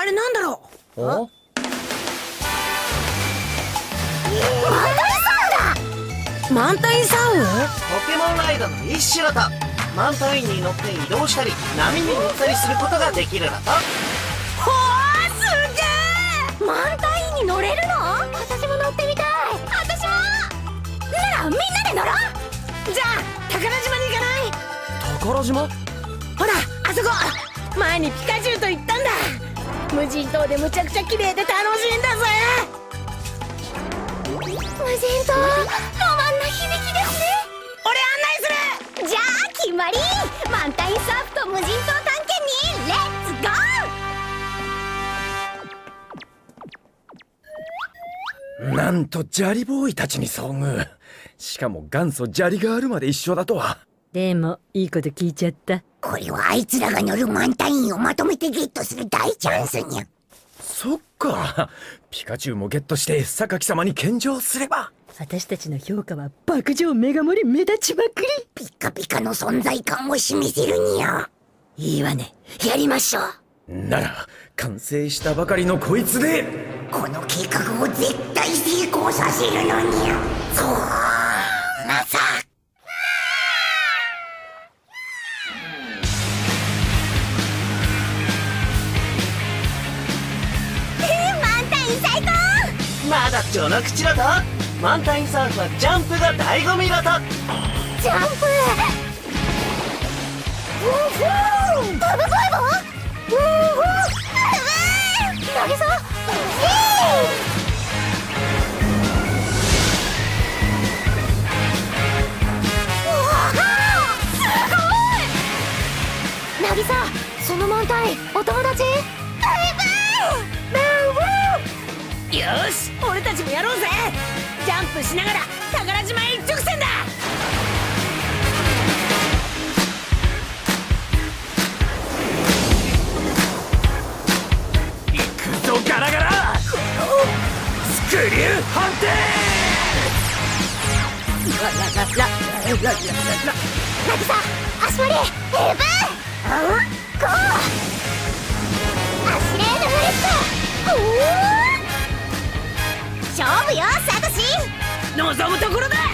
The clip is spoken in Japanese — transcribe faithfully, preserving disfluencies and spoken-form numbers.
あれなんだろう。 お？ 満タイサウだ。 満タイサウ？ ポケモンライドの一種だと。満タイに乗って移動したり波に乗ったりすることができるだと。 ほー、すげえ。 満タイに乗れるの？私も乗ってみたい。私も。ならみんなで乗ろう。 じゃあ宝島に行かない？ 宝島？ ほらあそこ、前にピカチュウと行ったんだ。無人島でむちゃくちゃ綺麗で楽しいんだぜ。 無人島、ロマンな響きですね。 俺案内する。 じゃあ決まり。満タイサーフと無人島探検にレッツゴー。 なんとジャリボーイたちに遭遇。しかも元祖ジャリガールまで一緒だとは。 でもいいこと聞いちゃった。 これはあいつらが乗る満タインをまとめてゲットする大チャンスにゃ。 そっか、ピカチュウもゲットして榊様に献上すれば。 私たちの評価は爆上メガ盛り目立ちまくり。 ピカピカの存在感を示せるにゃ。 いいわね、やりましょう。 なら完成したばかりのこいつでこの計画を絶対成功させるのにゃ。そうまさ満タイン最高。 まだ序の口だと。満タインサーフはジャンプが醍醐味だと。 ジャンプ。フーフーダブルファイバー。フーフー投げそう。なぎさ、その満タイお友達？ よし、俺たちもやろうぜ。ジャンプしながら宝島へ一直線だ。 行くぞガラガラ。スクリュー判定。 ララララララララ。 なぎさ、足取りヘルプ。うん、ゴー。アシレーヌフリップ。おお、勝負よサトシ。 望むところだ。